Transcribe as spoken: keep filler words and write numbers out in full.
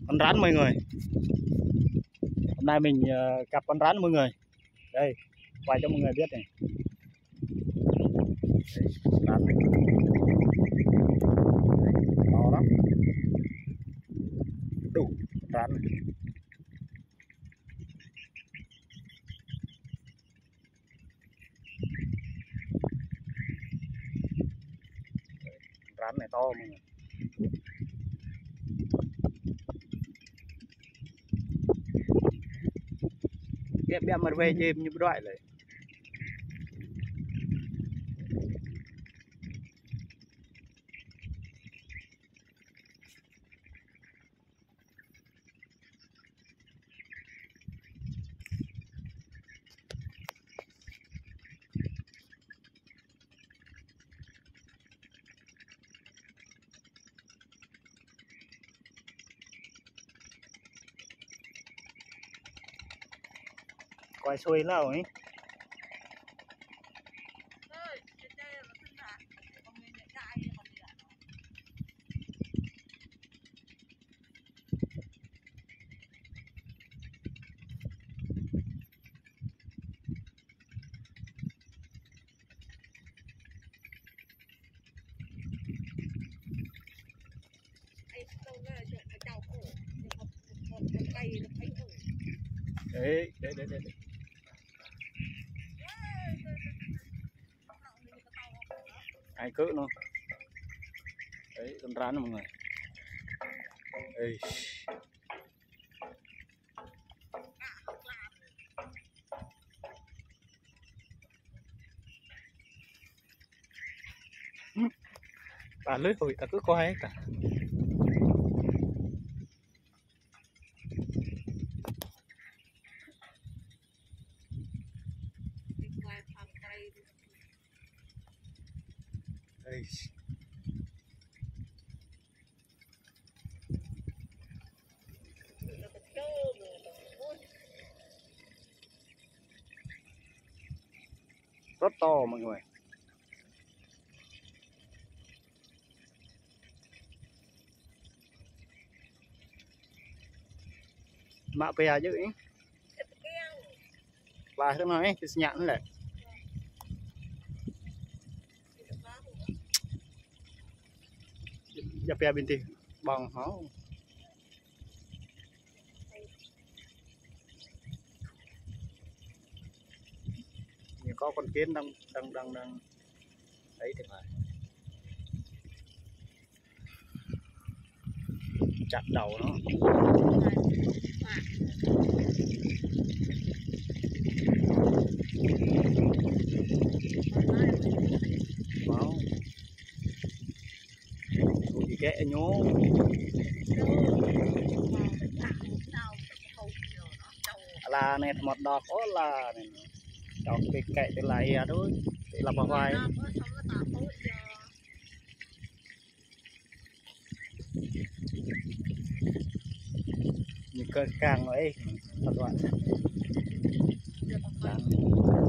Con rắn mọi người. Hôm nay mình uh, gặp con rắn mọi người. Đây, quay cho mọi người biết này. Đây, rắn này. Đây, to lắm. Đủ rắn này. Rắn này to mọi người. Cái bé mặt về chìm như loại này. Quay xuôi nào ấy. Đấy, đấy, đấy, đấy. Ai cỡ nó. Đấy, con rắn mọi người. Đây. Bà lưới hồi ta cứ coi hết cả. Đây. Rất to mọi người. Mạ bè chứ ý. Và thế nói cái nhãn lại. Giờ bè bên thì bằng nó. Nhiều có con kiến đang đang đang đang đấy thì phải chặt đầu nó. Wow. Ủa kệ nhố. Là này một đọt ó là này. Đọt cái kệ cái lại thôi. Để làm vào vai. Những cơn càng ấy thật bạn.